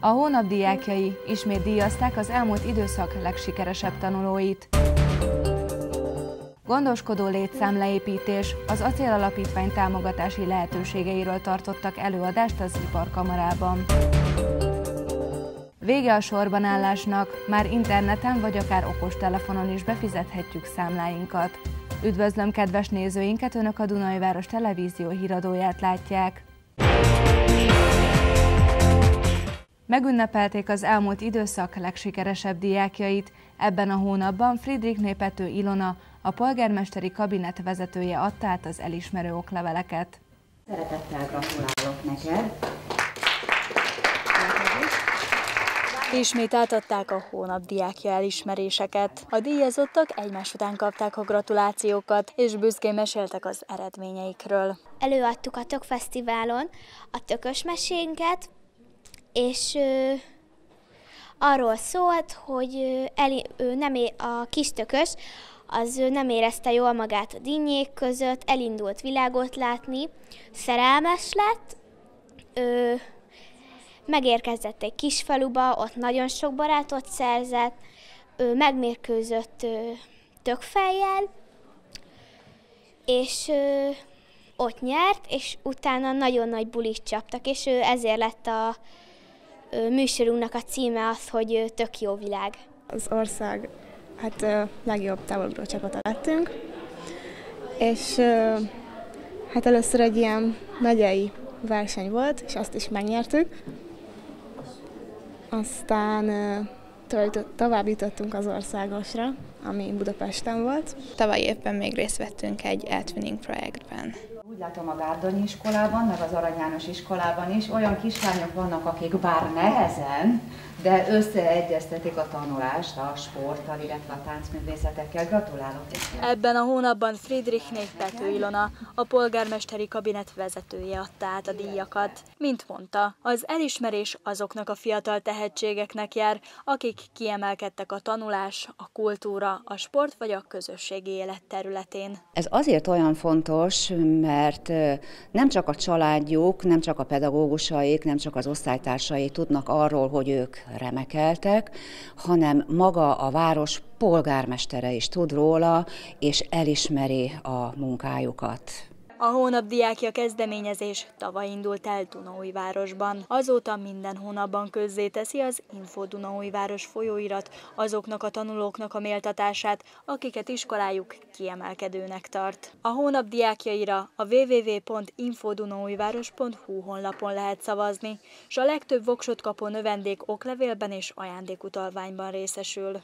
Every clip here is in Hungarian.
A hónap diákjai ismét díjazták az elmúlt időszak legsikeresebb tanulóit. Gondoskodó létszámleépítés, az Acél Alapítvány támogatási lehetőségeiről tartottak előadást az Iparkamarában. Vége a sorbanállásnak, már interneten vagy akár okostelefonon is befizethetjük számláinkat. Üdvözlöm kedves nézőinket, Önök a Dunaújváros Televízió híradóját látják. Megünnepelték az elmúlt időszak legsikeresebb diákjait. Ebben a hónapban Friedrichné Pető Ilona, a polgármesteri kabinet vezetője adta át az elismerő okleveleket. Szeretettel gratulálok neked! Ismét átadták a hónap diákja elismeréseket. A díjazottak egymás után kapták a gratulációkat, és büszkén meséltek az eredményeikről. Előadtuk a Tök Fesztiválon a tökös mesénket, és arról szólt, hogy a kis tökös az nem érezte jól magát a dinnyék között, elindult világot látni, szerelmes lett, megérkezett egy kis faluba, ott nagyon sok barátot szerzett, megmérkőzött tökfejjel, és ott nyert, és utána nagyon nagy bulit csaptak, és ezért lett a műsorunknak a címe az, hogy Tök jó világ. Az ország legjobb távolugró csapata lettünk, és hát először egy ilyen megyei verseny volt, és azt is megnyertük. Aztán tovább jutottunk az országosra, ami Budapesten volt. Tavaly évben még részt vettünk egy eltwinning projektben. Úgy látom, a Gárdonyi iskolában, meg az Arany János iskolában is olyan kislányok vannak, akik bár nehezen, de összeegyeztetik a tanulást a sporttal, illetve a táncművészetekkel. Gratulálok! Ebben a hónapban Friedrichné Pető Ilona, a polgármesteri kabinet vezetője adta át a díjakat. Mint mondta, az elismerés azoknak a fiatal tehetségeknek jár, akik kiemelkedtek a tanulás, a kultúra, a sport vagy a közösségi élet területén. Ez azért olyan fontos, mert nem csak a családjuk, nem csak a pedagógusaik, nem csak az osztálytársai tudnak arról, hogy ők remekeltek, hanem maga a város polgármestere is tud róla, és elismeri a munkájukat. A hónap diákja kezdeményezés tavaly indult el Dunaújvárosban. Azóta minden hónapban közzéteszi az Info Dunaújváros folyóirat azoknak a tanulóknak a méltatását, akiket iskolájuk kiemelkedőnek tart. A hónap diákjaira a www.infodunaújváros.hu honlapon lehet szavazni, s a legtöbb voksot kapó növendék oklevélben és ajándékutalványban részesül.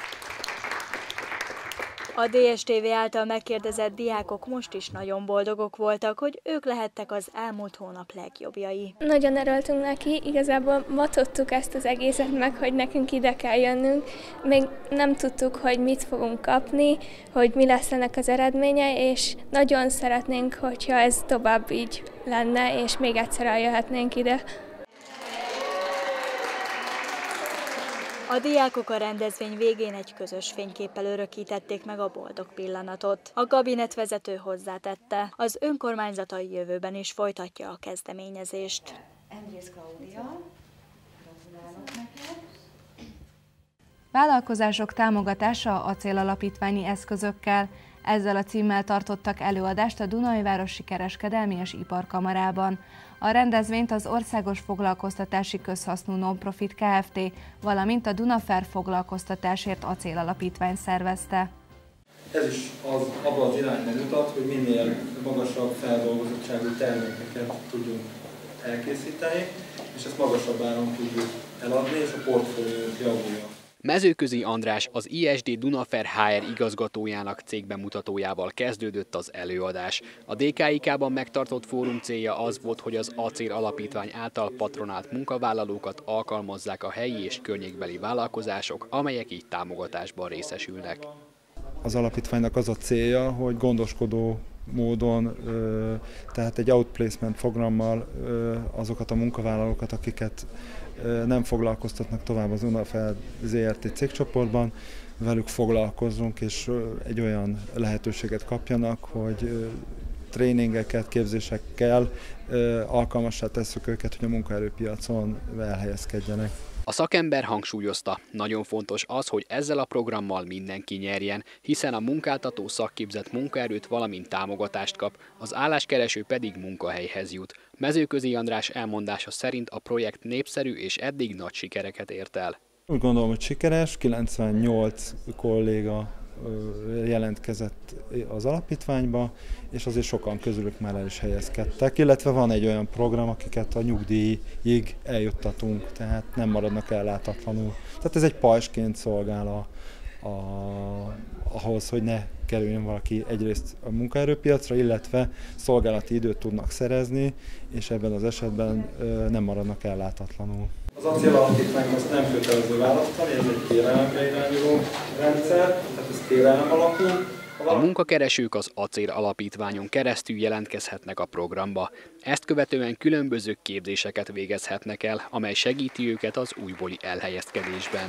A DSTV által megkérdezett diákok most is nagyon boldogok voltak, hogy ők lehettek az elmúlt hónap legjobbjai. Nagyon örültünk neki, igazából matottuk ezt az egészet meg, hogy nekünk ide kell jönnünk. Még nem tudtuk, hogy mit fogunk kapni, hogy mi lesz ennek az eredménye, és nagyon szeretnénk, hogyha ez tovább így lenne, és még egyszer eljöhetnénk ide. A diákok a rendezvény végén egy közös fényképpel örökítették meg a boldog pillanatot. A kabinetvezető hozzátette, az önkormányzat a jövőben is folytatja a kezdeményezést. Andrész Klaudia, gratulálok neked! Vállalkozások támogatása Acél Alapítványi eszközökkel. Ezzel a címmel tartottak előadást a Dunaújvárosi Kereskedelmi és Iparkamarában. A rendezvényt az Országos Foglalkoztatási Közhasznú Nonprofit Kft., valamint a Dunafer Foglalkoztatásért Acél Alapítvány szervezte. Ez is abban az irányban mutat, hogy minél magasabb feldolgozottságú termékeket tudjunk elkészíteni, és ezt magasabb áron tudjuk eladni, és a portfóliónk javulja. Mezőközi András, az ISD Dunafer HR igazgatójának cégbemutatójával kezdődött az előadás. A DKIK-ban megtartott fórum célja az volt, hogy az Acél Alapítvány által patronált munkavállalókat alkalmazzák a helyi és környékbeli vállalkozások, amelyek így támogatásban részesülnek. Az alapítványnak az a célja, hogy gondoskodó módon, tehát egy outplacement programmal azokat a munkavállalókat, akiket nem foglalkoztatnak tovább az Dunafer ZRT cégcsoportban, velük foglalkozzunk, és egy olyan lehetőséget kapjanak, hogy tréningeket, képzésekkel alkalmassá tesszük őket, hogy a munkaerőpiacon elhelyezkedjenek. A szakember hangsúlyozta, nagyon fontos az, hogy ezzel a programmal mindenki nyerjen, hiszen a munkáltató szakképzett munkaerőt, valamint támogatást kap, az álláskereső pedig munkahelyhez jut. Mezőközi András elmondása szerint a projekt népszerű és eddig nagy sikereket ért el. Úgy gondolom, hogy sikeres, 98 kolléga jelentkezett az alapítványba, és azért sokan közülük már el is helyezkedtek, illetve van egy olyan program, akiket a nyugdíjig eljuttatunk, tehát nem maradnak ellátatlanul. Tehát ez egy pajzsként szolgál ahhoz, hogy ne kerüljön valaki egyrészt a munkaerőpiacra, illetve szolgálati időt tudnak szerezni, és ebben az esetben nem maradnak ellátatlanul. Az ACÉL alapítványt azt nem kötelező választani, ez egy kérelemre irányuló rendszer, tehát ez kérelem alapú. A munkakeresők az ACÉL alapítványon keresztül jelentkezhetnek a programba. Ezt követően különböző képzéseket végezhetnek el, amely segíti őket az újbóli elhelyezkedésben.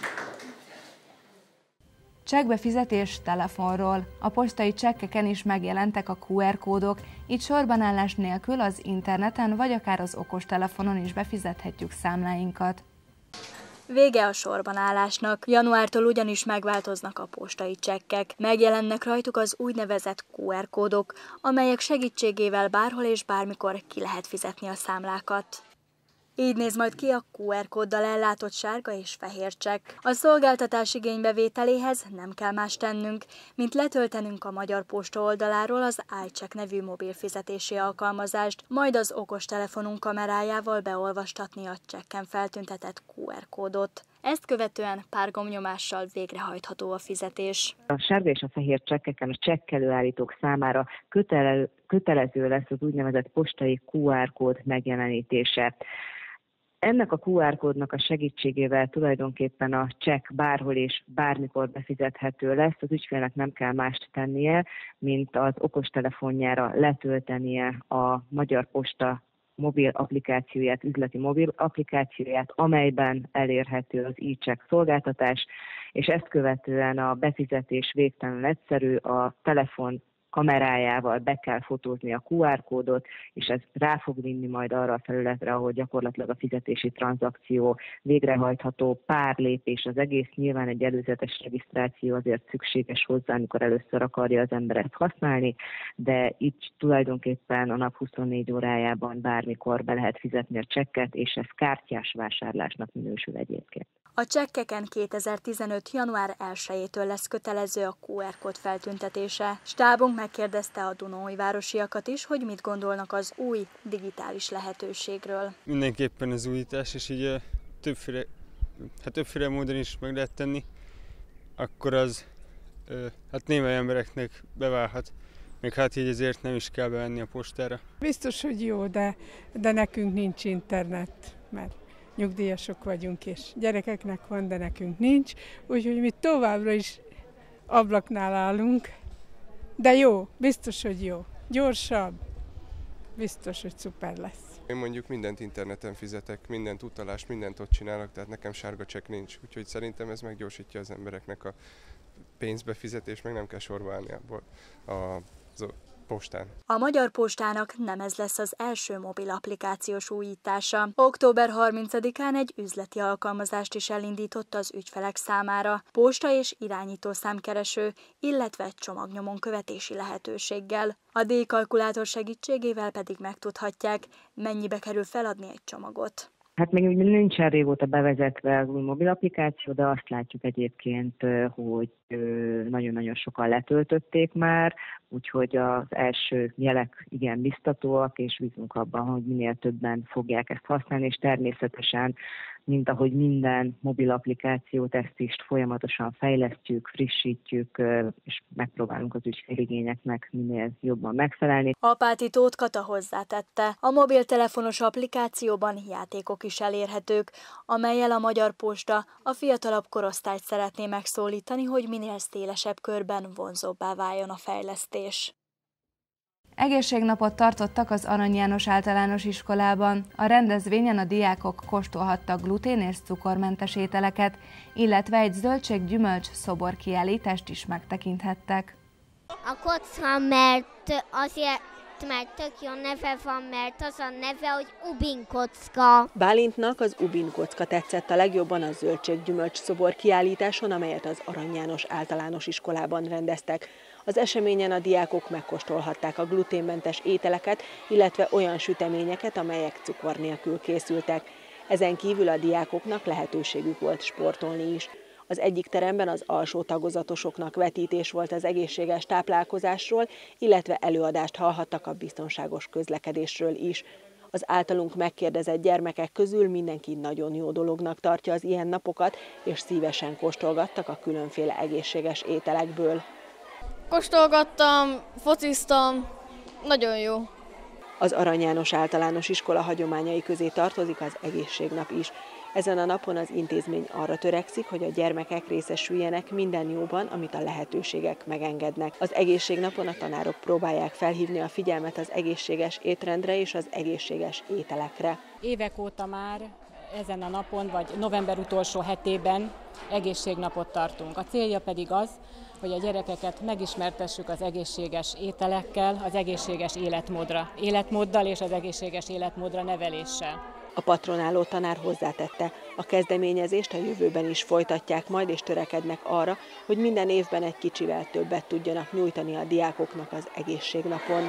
Csekkbefizetés telefonról. A postai csekkeken is megjelentek a QR kódok, így sorbanállás nélkül az interneten vagy akár az okostelefonon is befizethetjük számláinkat. Vége a sorbanállásnak. Januártól ugyanis megváltoznak a postai csekkek. Megjelennek rajtuk az úgynevezett QR kódok, amelyek segítségével bárhol és bármikor ki lehet fizetni a számlákat. Így néz majd ki a QR kóddal ellátott sárga és fehér csekk. A szolgáltatás igénybevételéhez nem kell más tennünk, mint letöltenünk a Magyar Posta oldaláról az iCheck nevű mobil fizetési alkalmazást, majd az okostelefonunk kamerájával beolvastatni a csekken feltüntetett QR kódot. Ezt követően pár gombnyomással végrehajtható a fizetés. A sárga és a fehér csekkeken a csekkelőállítók számára kötelező lesz az úgynevezett postai QR kód megjelenítése. Ennek a QR kódnak a segítségével tulajdonképpen a csekk bárhol és bármikor befizethető lesz. Az ügyfélnek nem kell mást tennie, mint az okostelefonjára letöltenie a Magyar Posta mobil applikációját, üzleti mobil applikációját, amelyben elérhető az iCheck szolgáltatás, és ezt követően a befizetés végtelenül egyszerű, a telefon kamerájával be kell fotózni a QR kódot, és ez rá fog vinni majd arra a felületre, ahol gyakorlatilag a fizetési tranzakció végrehajtható, pár lépés az egész. Nyilván egy előzetes regisztráció azért szükséges hozzá, amikor először akarja az ember ezt használni, de így tulajdonképpen a nap 24 órájában bármikor be lehet fizetni a csekket, és ez kártyás vásárlásnak minősül egyébként. A csekkeken 2015. január 1-től lesz kötelező a QR kód feltüntetése. Stábunk megkérdezte a dunaújvárosiakat is, hogy mit gondolnak az új digitális lehetőségről. Mindenképpen az újítás, és így többféle módon is meg lehet tenni, akkor az némely embereknek beválhat. Még hát így ezért nem is kell bevenni a postára. Biztos, hogy jó, de nekünk nincs internet, mert nyugdíjasok vagyunk, és gyerekeknek van, de nekünk nincs, úgyhogy mi továbbra is ablaknál állunk. De jó, biztos, hogy jó. Gyorsabb, biztos, hogy szuper lesz. Én mondjuk mindent interneten fizetek, mindent utalást, mindent ott csinálok, tehát nekem sárga csekk nincs. Úgyhogy szerintem ez meggyorsítja az embereknek a pénzbefizetés, meg nem kell sorba állni abból a postán. A Magyar Postának nem ez lesz az első mobil applikációs újítása. Október 30-án egy üzleti alkalmazást is elindított az ügyfelek számára, posta és irányítószámkereső, illetve csomagnyomon követési lehetőséggel. A D-kalkulátor segítségével pedig megtudhatják, mennyibe kerül feladni egy csomagot. Hát még nincsen régóta bevezetve az új mobil applikáció, de azt látjuk egyébként, hogy nagyon-nagyon sokan letöltötték már, úgyhogy az első jelek igen biztatóak, és bízunk abban, hogy minél többen fogják ezt használni, és természetesen, mint ahogy minden mobil applikációt, ezt is folyamatosan fejlesztjük, frissítjük, és megpróbálunk az ügyféligényeknek minél jobban megfelelni. Apáti Tóth Kata hozzátette, a mobiltelefonos applikációban játékok is elérhetők, amellyel a Magyar Posta a fiatalabb korosztályt szeretné megszólítani, hogy minél szélesebb körben vonzóbbá váljon a fejlesztés. Egészségnapot tartottak az Arany János Általános Iskolában. A rendezvényen a diákok kóstolhattak glutén- és cukormentes ételeket, illetve egy zöldség-gyümölcs szobor kiállítást is megtekinthettek. A kocka, mert azért, mert tök jó neve van, mert az a neve, hogy Ubin kocka. Bálintnak az Ubin kocka tetszett a legjobban a zöldséggyümölcs szobor kiállításon, amelyet az Arany János Általános Iskolában rendeztek. Az eseményen a diákok megkóstolhatták a gluténmentes ételeket, illetve olyan süteményeket, amelyek cukor nélkül készültek. Ezen kívül a diákoknak lehetőségük volt sportolni is. Az egyik teremben az alsó tagozatosoknak vetítés volt az egészséges táplálkozásról, illetve előadást hallhattak a biztonságos közlekedésről is. Az általunk megkérdezett gyermekek közül mindenki nagyon jó dolognak tartja az ilyen napokat, és szívesen kóstolgattak a különféle egészséges ételekből. Kóstolgattam, fociztam, nagyon jó. Az Arany János Általános Iskola hagyományai közé tartozik az egészségnap is. Ezen a napon az intézmény arra törekszik, hogy a gyermekek részesüljenek minden jóban, amit a lehetőségek megengednek. Az egészségnapon a tanárok próbálják felhívni a figyelmet az egészséges étrendre és az egészséges ételekre. Évek óta már ezen a napon, vagy november utolsó hetében egészségnapot tartunk. A célja pedig az, hogy a gyerekeket megismertessük az egészséges ételekkel, az egészséges életmóddal és az egészséges életmódra neveléssel. A patronáló tanár hozzátette, a kezdeményezést a jövőben is folytatják majd, és törekednek arra, hogy minden évben egy kicsivel többet tudjanak nyújtani a diákoknak az egészségnapon.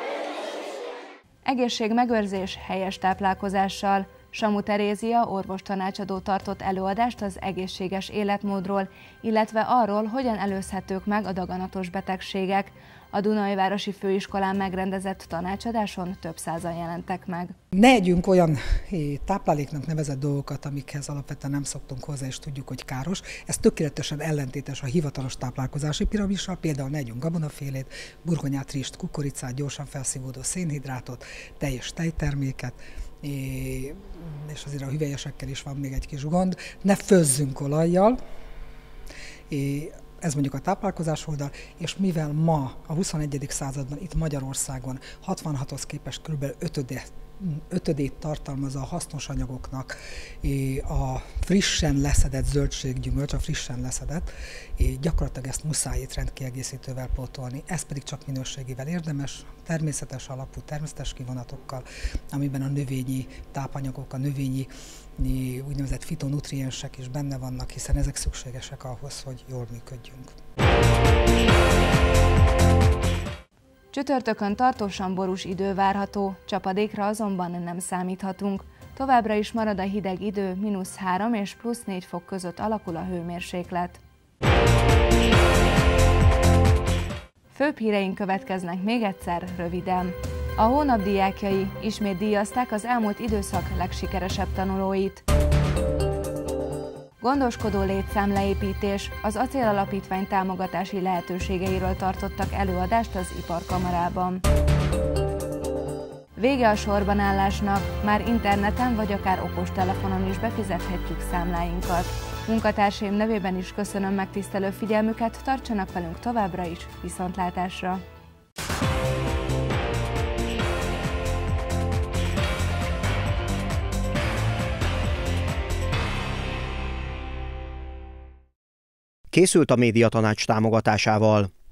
Egészségmegőrzés helyes táplálkozással. Samu Terézia orvostanácsadó tartott előadást az egészséges életmódról, illetve arról, hogyan előzhetők meg a daganatos betegségek. A Dunaújvárosi Főiskolán megrendezett tanácsadáson több százan jelentek meg. Ne együnk olyan tápláléknak nevezett dolgokat, amikhez alapvetően nem szoktunk hozzá, és tudjuk, hogy káros. Ez tökéletesen ellentétes a hivatalos táplálkozási piramissal, például ne együnk gabonafélét, burgonyát, rist, kukoricát, gyorsan felszívódó szénhidrátot, teljes tejterméket, és azért a hüvelyesekkel is van még egy kis gond. Ne főzzünk olajjal, ez mondjuk a táplálkozás oldal, és mivel ma a 21. században itt Magyarországon 66-hoz képest kb. ötödét tartalmaz a hasznos anyagoknak a frissen leszedett zöldséggyümölcs, a frissen leszedett, gyakorlatilag ezt muszáj étrendkiegészítővel pótolni, ez pedig csak minőségével érdemes, természetes alapú, természetes kivonatokkal, amiben a növényi tápanyagok, a növényi úgynevezett fitonutriensek is benne vannak, hiszen ezek szükségesek ahhoz, hogy jól működjünk. Csütörtökön tartósan borús idő várható, csapadékra azonban nem számíthatunk. Továbbra is marad a hideg idő, -3 és +4 fok között alakul a hőmérséklet. Főbb híreink következnek még egyszer röviden. A hónap diákjai ismét díjazták az elmúlt időszak legsikeresebb tanulóit. Gondoskodó létszámleépítés, az Acél Alapítvány támogatási lehetőségeiről tartottak előadást az Iparkamarában. Vége a sorbanállásnak, már interneten vagy akár okostelefonon is befizethetjük számláinkat. Munkatársaim nevében is köszönöm megtisztelő figyelmüket, tartsanak velünk továbbra is, viszontlátásra! Készült a Médiatanács támogatásával.